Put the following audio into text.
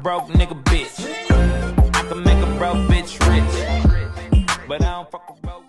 broke nigga bitch. I can make a broke bitch rich, but I don't fuck a broke